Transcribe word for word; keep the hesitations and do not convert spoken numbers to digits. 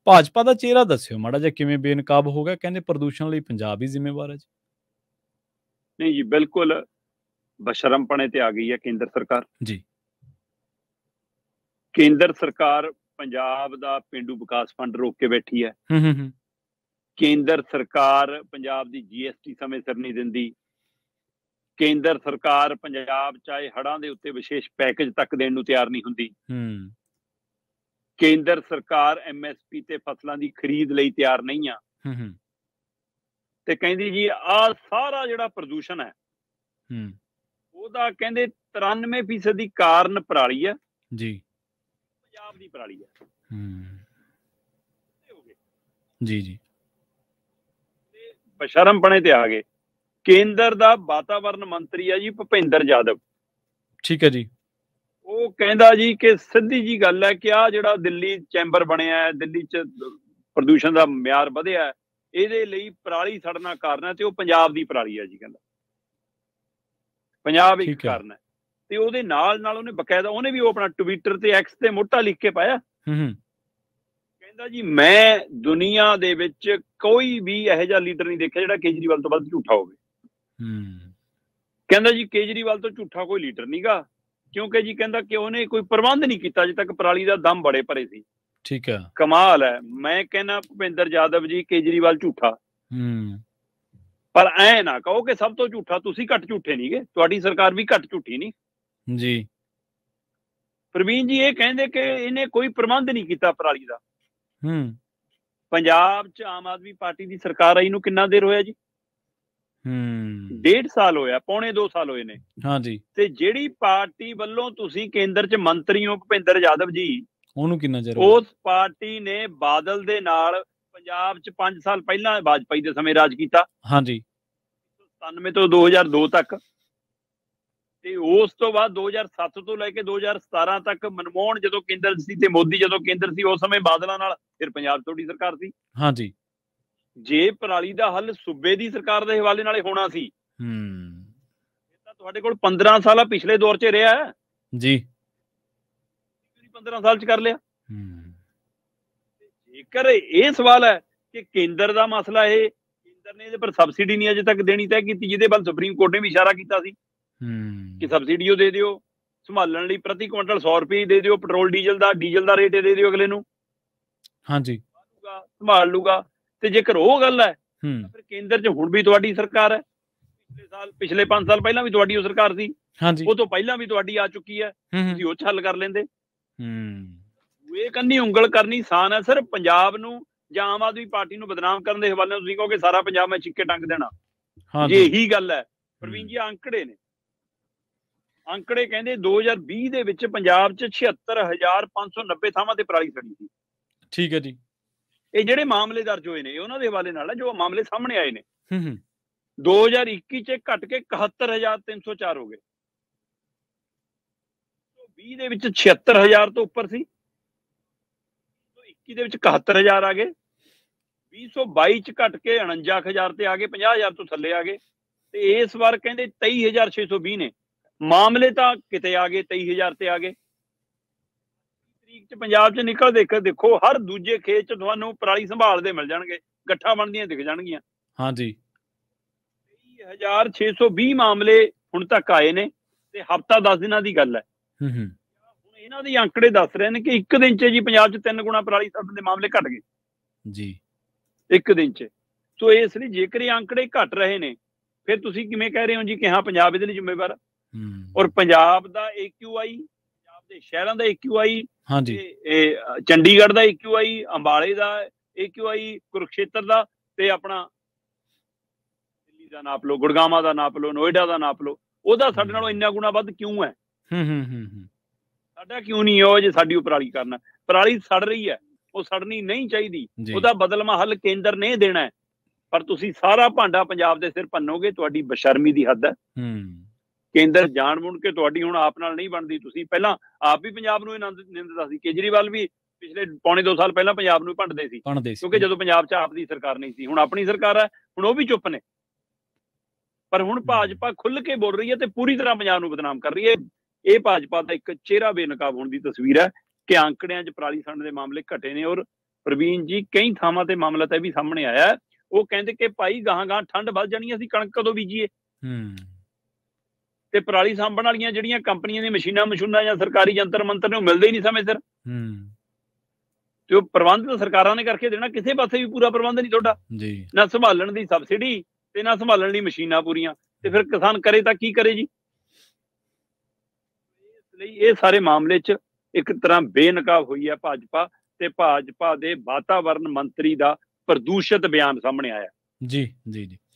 ਭਾਜਪਾ ਦਾ ਚਿਹਰਾ ਦੱਸਿਓ ਮਾੜਾ ਜਿਹਾ ਕਿਵੇਂ ਬੇਨਕਾਬ ਹੋ ਗਿਆ? ਕਹਿੰਦੇ ਪ੍ਰਦੂਸ਼ਣ ਲਈ ਪੰਜਾਬ ਹੀ ਜ਼ਿੰਮੇਵਾਰ ਹੈ ਜੀ। ਨਹੀਂ ਜੀ, ਬਿਲਕੁਲ ਬਸ਼ਰਮਪਣੇ ਤੇ ਆ ਗਈ ਹੈ ਕੇਂਦਰ ਸਰਕਾਰ ਜੀ। ਕੇਂਦਰ ਸਰਕਾਰ ਪੰਜਾਬ ਦਾ ਪੇਂਡੂ ਵਿਕਾਸ ਫੰਡ ਰੋਕ ਕੇ ਬੈਠੀ ਹੈ। ਹੂੰ ਹੂੰ ਹੂੰ ਕੇਂਦਰ ਸਰਕਾਰ ਪੰਜਾਬ ਦੀ ਜੀ ਐਸ ਟੀ ਸਮੇਂ ਸਿਰ ਨਹੀਂ ਦਿੰਦੀ। ਕੇਂਦਰ ਸਰਕਾਰ ਪੰਜਾਬ ਚਾਹੇ ਹੜ੍ਹਾਂ ਦੇ ਉੱਤੇ ਵਿਸ਼ੇਸ਼ ਪੈਕੇਜ ਤੱਕ ਦੇਣ ਨੂੰ ਤਿਆਰ ਨਹੀਂ ਹੁੰਦੀ। ਹੂੰ ਕੇਂਦਰ ਸਰਕਾਰ ਐਮ ਐਸ ਪੀ ਤੇ ਫਸਲਾਂ ਦੀ ਖਰੀਦ ਲਈ ਤਿਆਰ ਨਹੀਂ ਆ। ਹੂੰ ਹੂੰ ਤੇ ਕਹਿੰਦੀ ਜੀ ਆਹ ਸਾਰਾ ਜਿਹੜਾ ਪ੍ਰਦੂਸ਼ਣ ਹੈ ਹੂੰ ਉਹਦਾ ਕਹਿੰਦੇ ਤਰਾਨਵੇਂ ਫੀਸਦ ਦੀ ਕਾਰਨ ਪਰਾਲੀ ਹੈ ਜੀ। ਪੰਜਾਬ ਦੀ ਪਰਾਲੀ ਹੈ। ਹੂੰ ਜੀ ਜੀ। ਤੇ ਬਸ਼ਰਮਪਣੇ ਤੇ ਆ ਗਏ। ਕੇਂਦਰ ਦਾ ਵਾਤਾਵਰਨ ਮੰਤਰੀ ਹੈ ਜੀ ਭੁਪਿੰਦਰ ਯਾਦਵ। ਠੀਕ ਹੈ ਜੀ। ਉਹ ਕਹਿੰਦਾ ਜੀ ਕਿ ਸਿੱਧੀ ਜੀ ਗੱਲ ਹੈ ਕਿ ਆਹ ਜਿਹੜਾ ਦਿੱਲੀ ਚੈਂਬਰ ਬਣਿਆ ਹੈ, ਦਿੱਲੀ 'ਚ ਪ੍ਰਦੂਸ਼ਣ ਦਾ ਮਿਆਰ ਵਧਿਆ, ਇਹਦੇ ਲਈ ਪਰਾਲੀ ਸੜਨਾ ਕਾਰਨ ਹੈ ਤੇ ਉਹ ਪੰਜਾਬ ਦੀ ਪਰਾਲੀ ਹੈ ਜੀ। ਕਹਿੰਦਾ ਪੰਜਾਬ ਇੱਕ ਕਾਰਨ ਹੈ। ਤੇ ਉਹਦੇ ਨਾਲ ਨਾਲ ਉਹਨੇ ਬਕਾਇਦਾ ਉਹਨੇ ਵੀ ਉਹ ਆਪਣਾ ਟਵਿੱਟਰ ਤੇ ਐਕਸ ਤੇ ਮੋਟਾ ਲਿਖ ਕੇ ਪਾਇਆ। ਕਹਿੰਦਾ ਜੀ ਮੈਂ ਦੁਨੀਆ ਦੇ ਵਿੱਚ ਕੋਈ ਵੀ ਇਹੋ ਜਿਹਾ ਲੀਡਰ ਨਹੀਂ ਦੇਖਿਆ ਜਿਹੜਾ ਕੇਜਰੀਵਾਲ ਤੋਂ ਵੱਧ ਝੂਠਾ ਹੋਵੇ। ਕਹਿੰਦਾ ਜੀ ਕੇਜਰੀਵਾਲ ਤੋਂ ਝੂਠਾ ਕੋਈ ਲੀਡਰ ਨਹੀਂਗਾ, ਕਿਉਂਕਿ ਜੀ ਕਹਿੰਦਾ ਕਿ ਉਹਨੇ ਕੋਈ ਪ੍ਰਬੰਧ ਨਹੀਂ ਕੀਤਾ ਅਜੇ ਤੱਕ। ਪਰਾਲੀ ਦਾ ਦਮ ਬੜੇ ਭਰੇ ਸੀ। ਠੀਕ ਹੈ, ਕਮਾਲ ਹੈ। ਮੈਂ ਕਹਿੰਦਾ ਭੁਪਿੰਦਰ ਯਾਦਵ ਜੀ ਕੇਜਰੀਵਾਲ ਝੂਠਾ, ਹੂੰ ਪਰ ਐ ਨਾ ਕਹੋ ਕਿ ਸਭ ਤੋਂ ਝੂਠਾ। ਤੁਸੀਂ ਘੱਟ ਝੂਠੇ ਨਹੀਂਗੇ, ਤੁਹਾਡੀ ਸਰਕਾਰ ਵੀ ਘੱਟ ਝੂਠੀ ਨਹੀਂ ਜੀ। ਪ੍ਰਵੀਨ ਜੀ ਇਹ ਕਹਿੰਦੇ ਕਿ ਇਹਨੇ ਕੋਈ ਪ੍ਰਬੰਧ ਨਹੀਂ ਕੀਤਾ ਪਰਾਲੀ ਦਾ। ਹੂੰ ਪੰਜਾਬ 'ਚ ਆਮ ਆਦਮੀ ਪਾਰਟੀ ਦੀ ਸਰਕਾਰ ਆਈ ਨੂੰ ਕਿੰਨਾ ਦੇਰ ਹੋਇਆ ਜੀ? ਹੂੰ ਡੇਢ ਸਾਲ ਹੋਇਆ, ਪੌਣੇ ਦੋ ਸਾਲ ਹੋਏ ਨੇ। ਹਾਂਜੀ। ਤੇ ਜਿਹੜੀ ਪਾਰਟੀ ਵੱਲੋਂ ਤੁਸੀਂ ਕੇਂਦਰ 'ਚ ਮੰਤਰੀ ਹੋ ਭੁਪਿੰਦਰ ਯਾਦਵ ਜੀ, ਉਹਨੂੰ ਕਿੰਨਾ ਚਿਰ? ਉਸ ਪਾਰਟੀ ਨੇ ਬਾਦਲ ਦੇ ਨਾਲ ਪੰਜਾਬ 'ਚ ਪੰਜ ਸਾਲ ਪਹਿਲਾਂ ਵਾਜਪਾਈ ਦੇ ਸਮੇਂ ਰਾਜ ਕੀਤਾ। ਹਾਂਜੀ। ਸਤਾਨਵੇਂ ਤੋਂ ਦੋ ਹਜ਼ਾਰ ਦੋ ਤੱਕ। ਤੇ ਉਸ ਤੋਂ ਬਾਅਦ ਦੋ ਹਜ਼ਾਰ ਸੱਤ ਤੋਂ ਲੈ ਕੇ ਦੋ ਹਜ਼ਾਰ ਸਤਾਰਾਂ ਤੱਕ ਮਨਮੋਹਨ ਜਦੋਂ ਕੇਂਦਰ ਸੀ ਤੇ ਮੋਦੀ ਜਦੋਂ ਕੇਂਦਰ ਸੀ, ਉਸ ਸਮੇਂ ਬਾਦਲਾਂ ਨਾਲ ਫਿਰ ਪੰਜਾਬ ਤੁਹਾਡੀ ਸਰਕਾਰ ਸੀ। ਹਾਂਜੀ। ਜੇ ਪਰਾਲੀ ਦਾ ਹੱਲ ਸੂਬੇ ਦੀ ਸਰਕਾਰ ਦੇ ਹਵਾਲੇ ਨਾਲੇ ਹੋਣਾ ਸੀ, ਹੂੰ ਤਾਂ ਤੁਹਾਡੇ ਕੋਲ ਪੰਦਰਾਂ ਸਾਲ ਆ ਪਿਛਲੇ ਦੌਰ 'ਚ ਰਿਹਾ ਹੈ ਜੀ। ਪੰਦਰਾਂ ਸਾਲ 'ਚ ਕਰ ਲਿਆ। ਹੂੰ ਜੇਕਰ ਇਹ ਸਵਾਲ ਹੈ ਕਿ ਕੇਂਦਰ ਦਾ ਮਸਲਾ ਇਹ, ਕੇਂਦਰ ਨੇ ਇਹਦੇ ਪਰ ਸਬਸਿਡੀ ਨਹੀਂ ਅਜੇ ਤੱਕ ਦੇਣੀ ਤੈਅ ਕੀਤੀ, ਜਿਹਦੇ ਵੱਲ ਸੁਪਰੀਮ ਕੋਰਟ ਨੇ ਵੀ ਇਸ਼ਾਰਾ ਕੀਤਾ ਸੀ ਕਿ ਸਬਸਿਡੀ ਉਹ ਦੇ ਦਿਓ, ਸੰਭਾਲਣ ਲਈ ਪ੍ਰਤੀ ਕੁਇੰਟਲ ਸੌ ਰੁਪਏ ਦੇ ਦਿਓ, ਪੈਟਰੋਲ ਡੀਜ਼ਲ ਦਾ ਡੀਜ਼ਲ ਦਾ ਰੇਟ ਦੇ ਦਿਓ ਅਗਲੇ ਨੂੰ। ਹਾਂਜੀ। ਸੰਭਾਲ ਲੂਗਾ। ਤੇ ਜੇਕਰ ਉਹ ਗੱਲ ਹੈ ਤਾਂ ਫਿਰ ਕੇਂਦਰ 'ਚ ਹੁਣ ਵੀ ਤੁਹਾਡੀ ਸਰਕਾਰ ਹੈ। ਪਿਛਲੇ ਸਾਲ ਪਿਛਲੇ ਪੰਜ ਸਾਲ ਪਹਿਲਾਂ ਵੀ ਤੁਹਾਡੀ ਉਹ ਸਰਕਾਰ ਸੀ। ਉਹ ਤੋਂ ਪਹਿਲਾਂ ਵੀ ਤੁਹਾਡੀ ਆ ਚੁੱਕੀ ਹੈ। ਤੁਸੀਂ ਉਹ 'ਚ ਹੱਲ ਕਰ ਲੈਂਦੇ। ਇਹ ਕੰਨੀ ਉਂਗਲ ਕਰਨੀ ਆਸਾਨ ਹੈ। ਸਿਰਫ ਪੰਜਾਬ ਨੂੰ ਜਾਂ ਆਮ ਆਦਮੀ ਪਾਰਟੀ ਨੂੰ ਬਦਨਾਮ ਕਰਨ ਦੇ ਹਵਾਲੇ ਤੁਸੀਂ ਕਹੋਗੇ ਸਾਰਾ ਪੰਜਾਬ ਮੈਂ ਚਿੱਕੇ ਟੰਗ ਦੇਣਾ। ਜੇ ਇਹੀ ਗੱਲ ਹੈ ਪ੍ਰਵੀਨ ਜੀ, ਅੰਕੜੇ ਨੇ ਅੰਕੜੇ ਕਹਿੰਦੇ ਦੋ ਹਜ਼ਾਰ ਵੀਹ ਦੇ ਵਿੱਚ ਪੰਜਾਬ 'ਚ ਛਿਅੱਤਰ ਹਜ਼ਾਰ ਪੰਜ ਸੌ ਨੱਬੇ ਥਾਵਾਂ ਤੇ ਪਰਾਲੀ ਸੜੀ ਸੀ। ਠੀਕ ਹੈ ਜੀ। ਇਹ ਜਿਹੜੇ ਮਾਮਲੇ ਦਰਜ ਹੋਏ ਨੇ ਉਹਨਾਂ ਦੇ ਹਵਾਲੇ ਨਾਲ ਹੈ, ਜੋ ਮਾਮਲੇ ਸਾਹਮਣੇ ਆਏ ਨੇ। ਦੋ ਹਜ਼ਾਰ ਇੱਕੀ 'ਚ ਘਟ ਕੇ ਇਕਹੱਤਰ ਹਜ਼ਾਰ ਤਿੰਨ ਸੌ ਚਾਰ ਹੋ ਗਏ। ਵੀਹ ਦੇ ਵਿੱਚ ਛਿਅੱਤਰ ਹਜ਼ਾਰ ਤੋਂ ਉੱਪਰ ਸੀ, ਇੱਕੀ ਦੇ ਵਿੱਚ ਇਕਹੱਤਰ ਹਜ਼ਾਰ ਆ ਗਏ, ਵੀਹ ਸੌ ਬਾਈ 'ਚ ਘਟ ਕੇ ਉਣੰਜਾ ਹਜ਼ਾਰ ਤੇ ਆ ਗਏ, ਪੰਜਾਹ ਹਜ਼ਾਰ ਤੋਂ ਥੱਲੇ ਆ ਗਏ। ਤੇ ਇਸ ਵਾਰ ਕਹਿੰਦੇ ਤੇਈ ਹਜ਼ਾਰ ਛੇ ਸੌ ਵੀਹ ਨੇ ਮਾਮਲੇ, ਤਾਂ ਕਿਤੇ ਆ ਗਏ ਤੇਈ ਹਜ਼ਾਰ ਤੇ ਆ ਗਏ। ਤਰੀਕ 'ਚ ਪੰਜਾਬ 'ਚ ਨਿਕਲ ਦੇਖ ਦੇਖੋ ਹਰ ਦੂਜੇ ਖੇਤ 'ਚ ਤੁਹਾਨੂੰ ਪਰਾਲੀ ਸੰਭਾਲਦੇ ਮਿਲ ਜਾਣਗੇ, ਗੱਠਾਂ ਬਣਦੀਆਂ ਦਿਖ ਜਾਣਗੀਆਂ। ਹਾਂਜੀ। ਤੇਈ ਹਜ਼ਾਰ ਛੇ ਸੌ ਵੀਹ ਮਾਮਲੇ ਹੁਣ ਤੱਕ ਆਏ ਨੇ ਤੇ ਹਫ਼ਤਾ ਦਸ ਦਿਨਾਂ ਦੀ ਗੱਲ ਹੈ। ਹੁਣ ਇਹਨਾਂ ਦੇ ਅੰਕੜੇ ਦੱਸ ਰਹੇ ਨੇ ਕਿ ਇੱਕ ਦਿਨ 'ਚ ਜੀ ਪੰਜਾਬ 'ਚ ਤਿੰਨ ਗੁਣਾ ਪਰਾਲੀ ਸੜਨ ਦੇ ਮਾਮਲੇ ਘਟ ਗਏ ਜੀ, ਇੱਕ ਦਿਨ 'ਚ। ਸੋ ਇਸ ਲਈ ਜੇਕਰ ਇਹ ਅੰਕੜੇ ਘਟ ਰਹੇ ਨੇ, ਫਿਰ ਤੁਸੀਂ ਕਿਵੇਂ ਕਹਿ ਰਹੇ ਹੋ ਜੀ ਕਿ ਹਾਂ ਪੰਜਾਬ ਇਹਦੇ ਲਈ ਜ਼ਿੰਮੇਵਾਰ? ਔਰ ਪੰਜਾਬ ਦਾ ਏ ਕਿਊ ਆਈ, ਪੰਜਾਬ ਦੇ ਸ਼ਹਿਰਾਂ ਦਾ ਏ ਕਿਊ ਆਈ, ਇਹ ਚੰਡੀਗੜ੍ਹ ਦਾ ਏ ਕਿਊ ਆਈ, ਅੰਬਾਲੇ ਦਾ ਏ ਕਿਊ ਆਈ, ਕੁਰੂਕਸ਼ੇਤਰ ਦਾ, ਤੇ ਆਪਣਾ ਦਿੱਲੀ ਦਾ ਨਾਪ ਲਓ, ਗੁੜਗਾਵਾਂ ਦਾ ਨਾਪ ਲਓ, ਨੋਇਡਾ ਦਾ ਨਾਪ ਲਓ, ਉਹਦਾ ਸਾਡੇ ਨਾਲੋਂ ਇੰਨਾ ਗੁਣਾ ਵੱਧ ਕਿਉਂ ਹੈ? ਸਾਡਾ ਕਿਉਂ ਨਹੀਂ ਉਹ ਜੇ ਸਾਡੀ ਉਹ ਪਰਾਲੀ ਕਰਨਾ? ਪਰਾਲੀ ਸੜ ਰਹੀ ਹੈ, ਉਹ ਸੜਨੀ ਨਹੀਂ ਚਾਹੀਦੀ। ਉਹਦਾ ਬਦਲਵਾਂ ਹੱਲ ਕੇਂਦਰ ਨੇ ਦੇਣਾ ਹੈ, ਪਰ ਤੁਸੀਂ ਸਾਰਾ ਭਾਂਡਾ ਪੰਜਾਬ ਦੇ ਸਿਰ ਭੰਨੋਗੇ, ਤੁਹਾਡੀ ਬੇਸ਼ਰਮੀ ਦੀ ਹੱਦ ਹੈ। ਕੇਂਦਰ ਜਾਣ ਬੁੱਝ ਕੇ ਤੁਹਾਡੀ ਹੁਣ ਆਪ ਨਾਲ ਨਹੀਂ ਬਣਦੀ। ਤੁਸੀਂ ਪਹਿਲਾਂ ਆਪ ਵੀ ਪੰਜਾਬ ਨੂੰ ਨਿੰਦਦਾ ਸੀ, ਕੇਜਰੀਵਾਲ ਵੀ ਪਿਛਲੇ ਪੌਣੇ ਦੋ ਸਾਲ ਪਹਿਲਾਂ ਪੰਜਾਬ ਨੂੰ ਭੰਡਦੇ ਸੀ, ਕਿਉਂਕਿ ਜਦੋਂ ਪੰਜਾਬ 'ਚ ਆਪ ਦੀ ਸਰਕਾਰ ਨਹੀਂ ਸੀ। ਹੁਣ ਆਪਣੀ ਸਰਕਾਰ ਹੈ, ਹੁਣ ਉਹ ਵੀ ਚੁੱਪ ਨੇ। ਪਰ ਹੁਣ ਭਾਜਪਾ ਖੁੱਲ ਕੇ ਬੋਲ ਰਹੀ ਹੈ ਤੇ ਪੂਰੀ ਤਰ੍ਹਾਂ ਪੰਜਾਬ ਨੂੰ ਬਦਨਾਮ ਕਰ ਰਹੀ ਹੈ। ਇਹ ਭਾਜਪਾ ਦਾ ਇੱਕ ਚਿਹਰਾ ਬੇਨਕਾਬ ਹੋਣ ਦੀ ਤਸਵੀਰ ਹੈ ਕਿ ਅੰਕੜਿਆਂ 'ਚ ਪਰਾਲੀ ਸੜਨ ਦੇ ਮਾਮਲੇ ਘਟੇ ਨੇ ਔਰ ਪ੍ਰਵੀਨ ਜੀ ਕਈ ਥਾਵਾਂ ਤੇ ਮਾਮਲਾ ਤਾਂ ਇਹ ਵੀ ਸਾਹਮਣੇ ਆਇਆ। ਉਹ ਕਹਿੰਦੇ ਕਿ ਭਾਈ ਗਾਹਾਂ ਗਾਹਾਂ ਠੰਡ ਵੱਧ ਜਾਣੀ, ਅਸੀਂ ਕਣਕ ਕਦੋਂ ਬੀਜੀਏ। ਤੇ ਪਰਾਲੀ ਸਾਂਭਣ ਵਾਲੀਆਂ ਜਿਹੜੀਆਂ ਕੰਪਨੀਆਂ ਦੀਆਂ ਮਸ਼ੀਨਾਂ ਮਸ਼ੂਨਾਂ ਜਾਂ ਸਰਕਾਰੀ ਜੰਤਰ ਮੰਤਰ ਨੇ ਉਹ ਮਿਲਦੇ ਹੀ ਨਹੀਂ ਸਮੇਂ ਸਿਰ। ਤੇ ਉਹ ਪ੍ਰਬੰਧ ਤਾਂ ਸਰਕਾਰਾਂ ਨੇ ਕਰਕੇ ਦੇਣਾ, ਕਿਸੇ ਪਾਸੇ ਵੀ ਪੂਰਾ ਪ੍ਰਬੰਧ ਨਹੀਂ ਤੁਹਾਡਾ ਜੀ। ਨਾ ਸੰਭਾਲਣ ਦੀ ਸਬਸਿਡੀ ਤੇ ਨਾ ਸੰਭਾਲਣ ਲਈ ਮਸ਼ੀਨਾਂ ਪੂਰੀਆਂ, ਤੇ ਫਿਰ ਕਿਸਾਨ ਕਰੇ ਤਾਂ ਕੀ ਕਰੇ ਜੀ। ਇਸ ਲਈ ਇਹ ਸਾਰੇ ਮਾਮਲੇ 'ਚ ਇੱਕ ਤਰ੍ਹਾਂ ਬੇਨਕਾਬ ਹੋਈ ਹੈ ਭਾਜਪਾ, ਤੇ ਭਾਜਪਾ ਦੇ ਵਾਤਾਵਰਨ ਮੰਤਰੀ ਦਾ ਪ੍ਰਦੂਸ਼ਿਤ ਬਿਆਨ ਸਾਹਮਣੇ ਆਇਆ। ਜੀ ਜੀ ਜੀ